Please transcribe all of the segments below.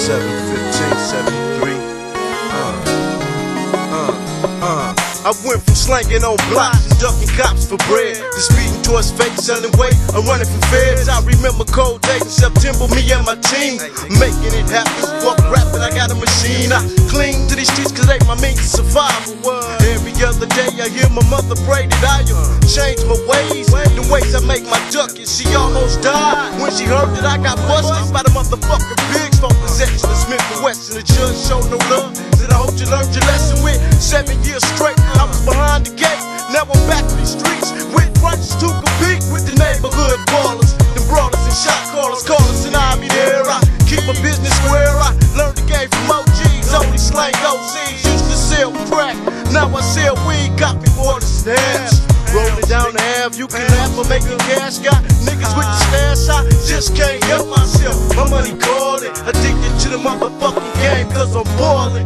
I went from slanging on blocks and ducking cops for bread to speeding towards fake selling weight. I'm running from feds. I remember cold days in September, me and my team making it happen. Fuck rapping, I got a machine. I cling to these streets cause they my means of survival. Every other day I hear my mother pray that I change my ways. The ways I make my ducking. She almost died when she heard that I got busted by the motherfucking pigs for possession of Smith & Wesson. The judge showed no love. Said I hope you learned your lesson with 7 years straight. I was behind the gate, now I'm back in these streets with brunches to compete with the neighborhood ballers, them brawlers and shot callers, and I be there. I keep a business where I learned the game from OGs, only slang OCs. Used to sell crack, now I sell weed, copy for the snaps. Rolling down the Ave, you can laugh for making cash. Got niggas with the stash, I just can't help myself. My money calling, addicted to the motherfucking game, cause I'm balling.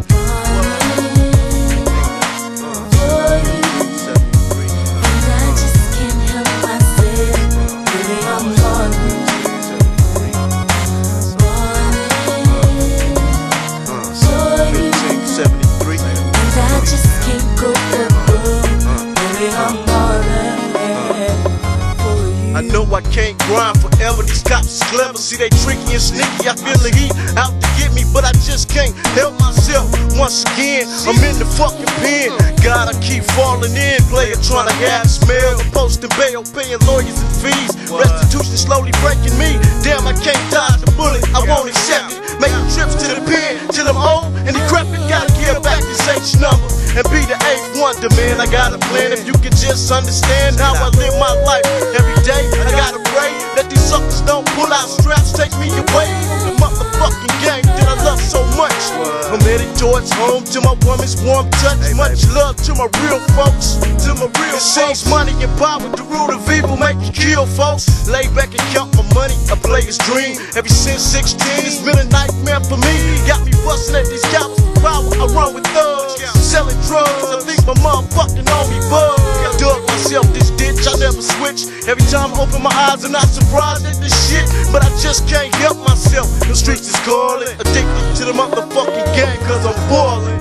I know I can't grind forever, these cops is clever. See they tricky and sneaky, I feel the heat out to get me, but I just can't help myself. Once again, I'm in the fucking pen. God, I keep falling in, player trying to have smell. I'm posting bail, paying lawyers and fees. Restitution slowly breaking me. Damn, I can't dodge the bullet, I won't accept it. Making trips to the pen till I'm old and decrepit. Gotta give back this H number and be the 8th wonder, man. I got a plan if you can just understand how I live my life. Every day I gotta pray that these suckers don't pull out straps, take me away from the motherfucking gang that I love so much. I'm headed towards home to my woman's warm touch. Much love to my real folks, to my real folks. Money and power, the root of evil make you kill folks. Lay back and count my money, a player's dream. Ever since 16, it's been a nightmare for me. Got me busting at these cops for power, I run with thugs. Selling drugs, I think my motherfucking on me bug. Dug myself this ditch, I never switch. Every time I open my eyes, I'm not surprised at this shit, but I just can't help myself. The streets is calling, addicted to the motherfucking game, cause I'm balling.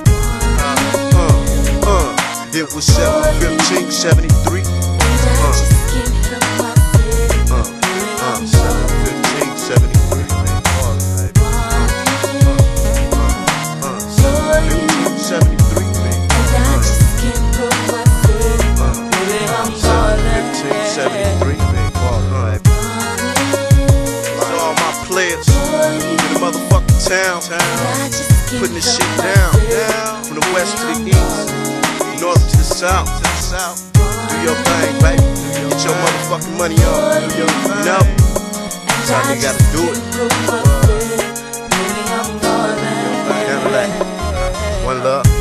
It was 7/15/73. 7/15/73. Town, putting this shit down, from the west to the east, north to the south. Do your thing, baby. Get your motherfucking money up. You know, that's how you gotta do it. Handle that. One love.